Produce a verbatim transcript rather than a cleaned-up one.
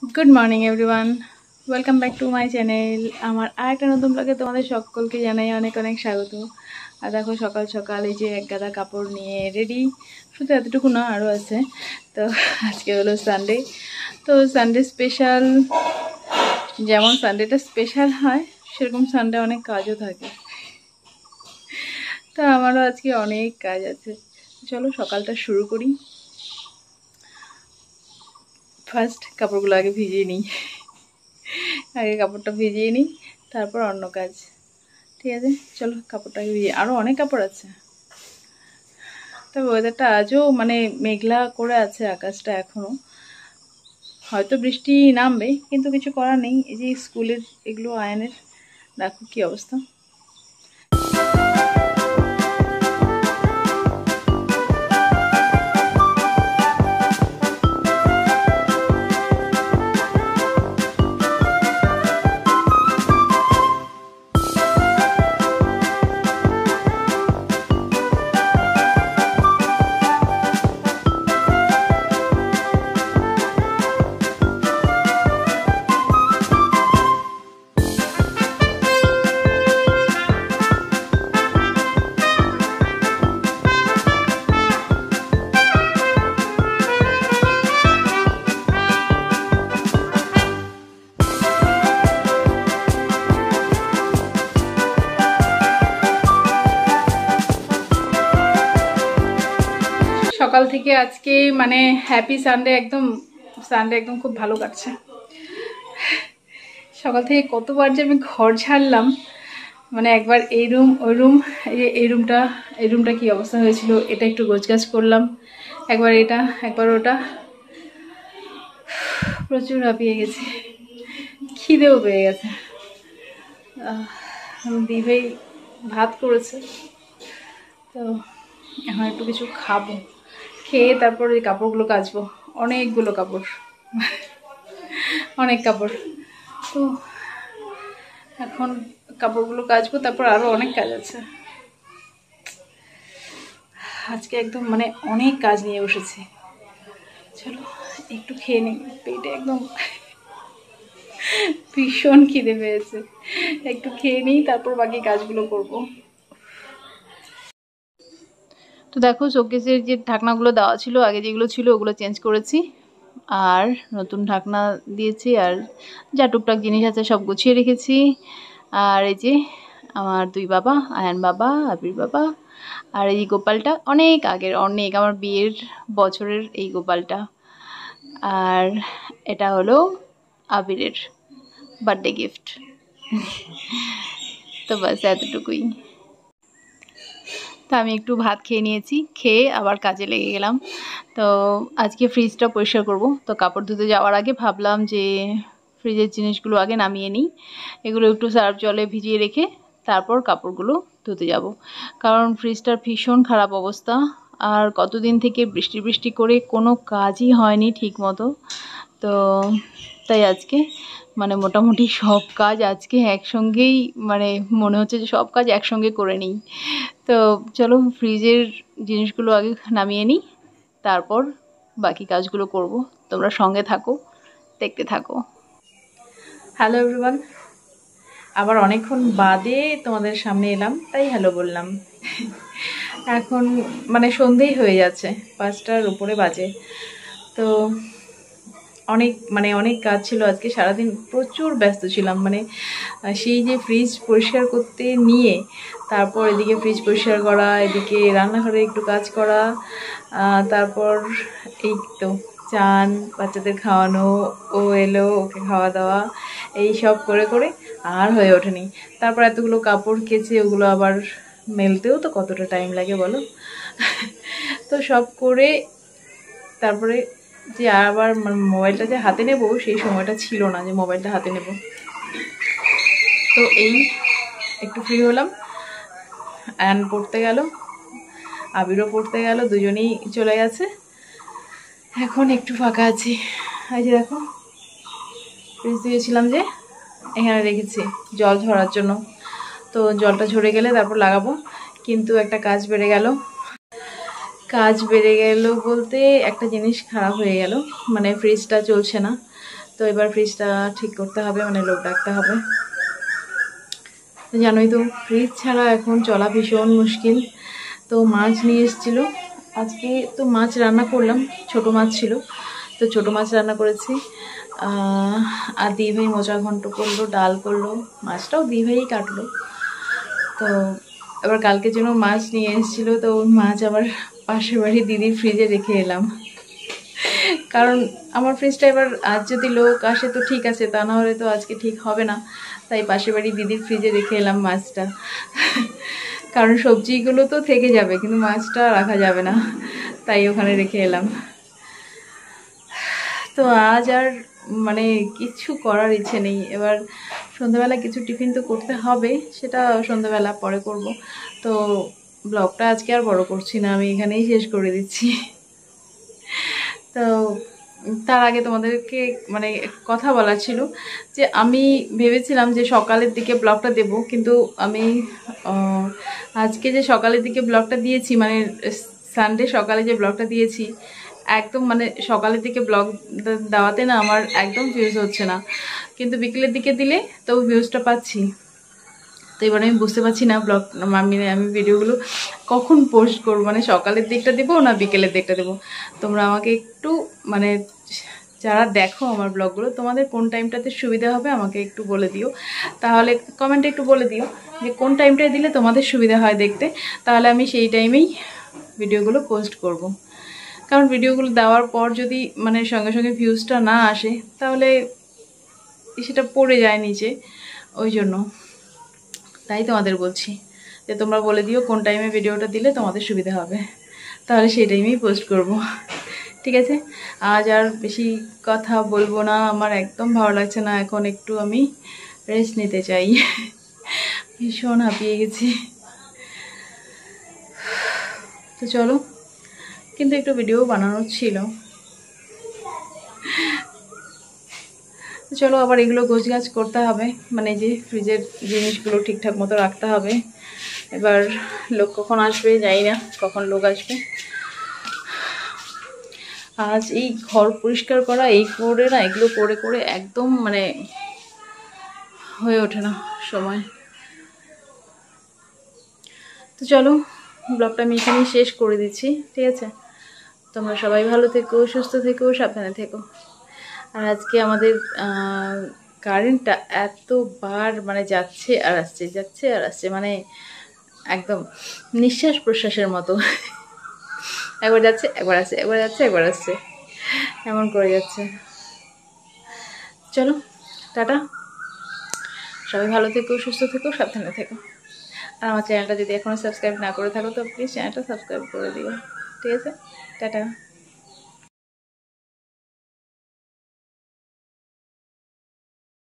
Good morning everyone welcome back to my channel আমার আরেকটা নতুন ব্লগে তোমাদের সকলকে জানাই অনেক অনেক স্বাগত। আর দেখো সকাল সকাল এই যে এক গাদা কাপড় নিয়ে রেডি, শুধু এতটুকু না আরও আছে। তো আজকে হলো সানডে, তো সানডে স্পেশাল, যেমন সানডেটা স্পেশাল হয় সেরকম সানডে অনেক কাজও থাকে। তো আমারও আজকে অনেক কাজ আছে, চলো সকালটা শুরু করি। ফার্স্ট কাপড়গুলো আগে ভিজিয়ে নিই, আগে কাপড়টা ভিজিয়ে নিই তারপর অন্য কাজ, ঠিক আছে? চলো কাপড়টাকে ভিজিয়ে, আরও অনেক কাপড় আছে। তবে ওয়েদারটা আজও মানে মেঘলা করে আছে আকাশটা, এখনও হয়তো বৃষ্টি নামবে, কিন্তু কিছু করার নেই। এই যে স্কুলের এগুলো আয়নের, দেখো কি অবস্থা। সকাল থেকে আজকে মানে হ্যাপি সানডে, একদম সানডে একদম খুব ভালো কাটছে। সকাল থেকে কতবার যে আমি ঘর ঝাড়লাম, মানে একবার এই রুম ওই রুম, এই এই রুমটা এই রুমটা কী অবস্থা হয়েছিল, এটা একটু গোছগাছ করলাম, একবার এটা একবার ওটা, প্রচুর হাঁপিয়ে গেছে, খিদেও পেয়ে গেছে। দিভাই ভাত করেছে, তো এখন একটু কিছু খাবো, খেয়ে তারপর এই কাপড়গুলো কাচবো। অনেকগুলো কাপড়, অনেক কাপড়, তো এখন কাপড়গুলো কাচবো, তারপর আরও অনেক কাজ আছে। আজকে একদম মানে অনেক কাজ নিয়ে বসেছি। চলো একটু খেয়ে নিই, পেটে একদম ভীষণ খিদে পেয়েছে, একটু খেয়ে নিই তারপর বাকি কাজগুলো করব। তো দেখো শোকেসের যে ঢাকনাগুলো দেওয়া ছিল, আগে যেগুলো ছিল ওগুলো চেঞ্জ করেছি, আর নতুন ঢাকনা দিয়েছি, আর যা টুকটাক জিনিস আছে সব গুছিয়ে রেখেছি। আর এই যে আমার দুই বাবা, আয়ান বাবা, আবির বাবা, আর এই গোপালটা অনেক আগের, অনেক আমার বিয়ের বছরের এই গোপালটা। আর এটা হলো আবিরের বার্থডে গিফট। তো বাস এতটুকুই। তো আমি একটু ভাত খেয়ে নিয়েছি, খেয়ে আবার কাজে লেগে গেলাম। তো আজকে ফ্রিজটা পরিষ্কার করব, তো কাপড় ধুতে যাওয়ার আগে ভাবলাম যে ফ্রিজের জিনিসগুলো আগে নামিয়ে নিই, এগুলো একটু সার্ফ জলে ভিজিয়ে রেখে তারপর কাপড়গুলো ধুতে যাব, কারণ ফ্রিজটার ভীষণ খারাপ অবস্থা। আর কতদিন থেকে বৃষ্টি বৃষ্টি করে কোনো কাজই হয়নি ঠিক মতো, তো তাই আজকে মানে মোটামুটি সব কাজ আজকে একসঙ্গেই, মানে মনে হচ্ছে যে সব কাজ একসঙ্গে করে নিই। তো চলো ফ্রিজের জিনিসগুলো আগে নামিয়ে নিই, তারপর বাকি কাজগুলো করব। তোমরা সঙ্গে থাকো, দেখতে থাকো। হ্যালো এভরিওয়ান, আবার অনেকক্ষণ বাদে তোমাদের সামনে এলাম, তাই হ্যালো বললাম। এখন মানে সন্ধেই হয়ে যাচ্ছে, পাঁচটার উপরে বাজে। তো অনেক মানে অনেক কাজ ছিল আজকে, সারাদিন প্রচুর ব্যস্ত ছিলাম। মানে সেই যে ফ্রিজ পরিষ্কার করতে নিয়ে তারপর এদিকে ফ্রিজ পরিষ্কার করা, এদিকে রান্নাঘরে একটু কাজ করা, তারপর এই তো চান, বাচ্চাদের খাওয়ানো, ও এলো ওকে খাওয়া দাওয়া, এই সব করে করে আর হয়ে ওঠেনি। তারপর এতগুলো কাপড় কেচে ওগুলো আবার মেলতেও তো কতটা টাইম লাগে বলো। তো সব করে তারপরে যে আবার মোবাইলটা যে হাতে নেব সেই সময়টা ছিল না যে মোবাইলটা হাতে নেব। তো এই একটু ফ্রি হলাম, অ্যান পড়তে গেল, আবিরও পড়তে গেল, দুজনেই চলে গেছে, এখন একটু ফাঁকা আছি। এই যে দেখো ফ্রিজ দিয়েছিলাম যে এখানে রেখেছি জল ঝরার জন্য, তো জলটা ঝরে গেলে তারপর লাগাবো। কিন্তু একটা কাজ বেড়ে গেল, কাজ বেড়ে গেল বলতে একটা জিনিস খারাপ হয়ে গেল, মানে ফ্রিজটা চলছে না। তো এবার ফ্রিজটা ঠিক করতে হবে, মানে লোক ডাকতে হবে। জানোই তো ফ্রিজ ছাড়া এখন চলা ভীষণ মুশকিল। তো মাছ নিয়ে এসেছিলো আজকে, তো মাছ রান্না করলাম, ছোট মাছ ছিল তো ছোট মাছ রান্না করেছি। আর দি ভাই মোচা ঘন্ট করলো, ডাল করলো, মাছটাও দি ভাইই কাটলো। তো এবার কালকের জন্য মাছ নিয়ে এসেছিলো, তো মাছ আবার পাশের বাড়ি দিদির ফ্রিজে রেখে এলাম। কারণ আমার ফ্রিজটা এবার আজ যদি লোক আসে তো ঠিক আছে, তা না হলে তো আজকে ঠিক হবে না। তাই পাশের বাড়ি দিদির ফ্রিজে রেখে এলাম মাছটা। কারণ সবজিগুলো তো থেকে যাবে, কিন্তু মাছটা রাখা যাবে না, তাই ওখানে রেখে এলাম। তো আজ আর মানে কিছু করার ইচ্ছে নেই। এবার সন্ধ্যাবেলা কিছু টিফিন তো করতে হবে, সেটা সন্ধ্যাবেলা পরে করব। তো ব্লগটা আজকে আর বড় করছি না, আমি এখানেই শেষ করে দিচ্ছি। তো তার আগে তোমাদেরকে মানে কথা বলা ছিল যে আমি ভেবেছিলাম যে সকালের দিকে ব্লগটা দেব, কিন্তু আমি আজকে যে সকালের দিকে ব্লগটা দিয়েছি, মানে সানডে সকালে যে ব্লগটা দিয়েছি, একদম মানে সকালের দিকে ব্লগ দেওয়াতে না আমার একদম ভিউজ হচ্ছে না, কিন্তু বিকেলের দিকে দিলে তো ভিউজটা পাচ্ছি। তো এবার আমি বুঝতে পারছি না ব্লগ আমি আমি ভিডিওগুলো কখন পোস্ট করবো, মানে সকালের দিকটা দেবো না বিকেলের দিকটা দেবো। তোমরা আমাকে একটু মানে যারা দেখো আমার ব্লগগুলো, তোমাদের কোন টাইমটাতে সুবিধা হবে আমাকে একটু বলে দিও, তাহলে কমেন্টে একটু বলে দিও যে কোন টাইমটায় দিলে তোমাদের সুবিধা হয় দেখতে, তাহলে আমি সেই টাইমেই ভিডিওগুলো পোস্ট করব। কারণ ভিডিওগুলো দেওয়ার পর যদি মানে সঙ্গে সঙ্গে ভিউজটা না আসে, তাহলে সেটা পড়ে যায় নিচে, ওই জন্য তাই তোমাদের বলছি যে তোমরা বলে দিও কোন টাইমে ভিডিওটা দিলে তোমাদের সুবিধা হবে, তাহলে সেই টাইমেই পোস্ট করব। ঠিক আছে, আজ আর বেশি কথা বলবো না, আমার একদম ভালো লাগছে না, এখন একটু আমি রেস্ট নিতে চাই। ভীষণ হাঁপিয়ে গেছি। তো চলো, কিন্তু একটু ভিডিও বানানোর ছিল। চলো আবার এগুলো গোছগাছ করতে হবে, মানে যে ফ্রিজের জিনিসগুলো ঠিকঠাক মতো রাখতে হবে। এবার লোক কখন আসবে জানি না, কখন লোক আসবে। আজ এই ঘর পরিষ্কার করা এই করে না, এগুলো করে করে একদম মানে হয়ে ওঠে না সময়। তো চলো ব্লগটা আমি এখানেই শেষ করে দিচ্ছি, ঠিক আছে? তোমরা সবাই ভালো থেকো, সুস্থ থেকো, সাবধানে থেকো। আর আজকে আমাদের কারেন্টটা এতবার মানে যাচ্ছে আর আসছে, যাচ্ছে আর আসছে, মানে একদম নিঃশ্বাস প্রশ্বাসের মতো। একবার যাচ্ছে একবার আসছে, একবার যাচ্ছে একবার আসছে, এমন করে যাচ্ছে। চলো টাটা, সবাই ভালো থেকো, সুস্থ থেকো, সাবধানে থেকো। আর আমার চ্যানেলটা যদি এখনও সাবস্ক্রাইব না করে থাকো তো প্লিজ চ্যানেলটা সাবস্ক্রাইব করে দিও, ঠিক আছে? টাটা।